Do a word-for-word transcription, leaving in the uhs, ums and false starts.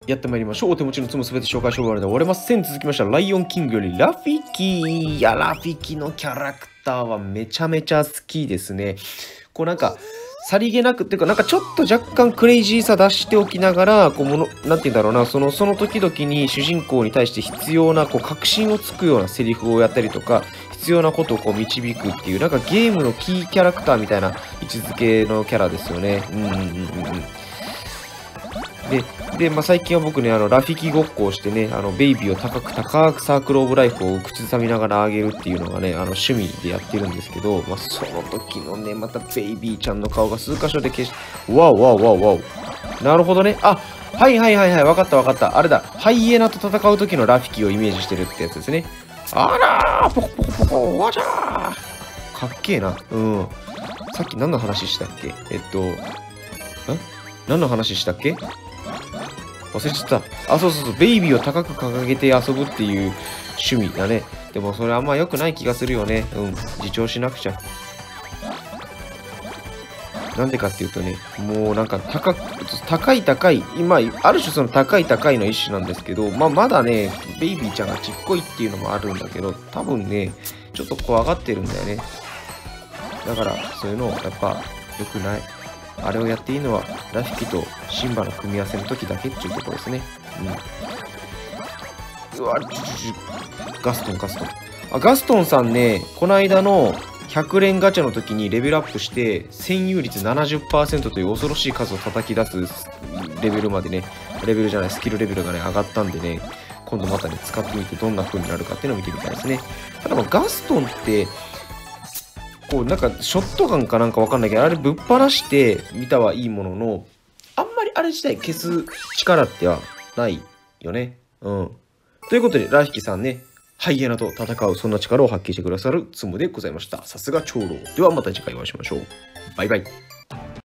やってまいりましょう。お手持ちのツムすべて紹介し終わりで終われません。続きましては、ライオンキングよりラフィキ。いや、ラフィキのキャラクターはめちゃめちゃ好きですね。こうなんか、さりげなくっていうか、なんかちょっと若干クレイジーさ出しておきながら、こうもの、なんて言うんだろうな、その、その時々に主人公に対して必要な、こう、確信をつくようなセリフをやったりとか、必要なことをこう導くっていう、なんかゲームのキーキャラクターみたいな位置づけのキャラですよね。うんうんうんうん。で、で、まあ、最近は僕ね、あの、ラフィキごっこをしてね、あの、ベイビーを高く高くサークルオブライフを口ずさみながらあげるっていうのがね、あの、趣味でやってるんですけど、まあ、その時のね、またベイビーちゃんの顔が数箇所で消し、わおわおわおわお。なるほどね。あ、はいはいはいはい、わかったわかった。あれだ、ハイエナと戦う時のラフィキをイメージしてるってやつですね。あらー、ポコポコポコ、わじゃー。かっけえな。うん。さっき何の話したっけえっと、ん何の話したっけ忘れちゃった。あ、そうそうそう。ベイビーを高く掲げて遊ぶっていう趣味だね。でもそれあんま良くない気がするよね。うん。自重しなくちゃ。なんでかっていうとね、もうなんか高く、高い高い、今、ある種その高い高いの一種なんですけど、まあまだね、ベイビーちゃんがちっこいっていうのもあるんだけど、多分ね、ちょっと怖がってるんだよね。だから、そういうのやっぱ良くない。あれをやっていいのは、ラフィキとシンバの組み合わせの時だけっていうところですね。うん。うわ、ちょちょちょ、ガストン、ガストン。あ、ガストンさんね、この間のひゃく連ガチャの時にレベルアップして、占有率 ななじゅっパーセント という恐ろしい数を叩き出すレベルまでね、レベルじゃない、スキルレベルがね、上がったんでね、今度またね、使ってみてどんな風になるかっていうのを見てみたいですね。ただ、ガストンって、こうなんかショットガンかなんかわかんないけど、あれぶっ放してみたはいいものの、あんまりあれ自体消す力ってはないよね。うん。ということで、ラフィキさんね、ハイエナと戦うそんな力を発揮してくださるツムでございました。さすが長老。ではまた次回お会いしましょう。バイバイ。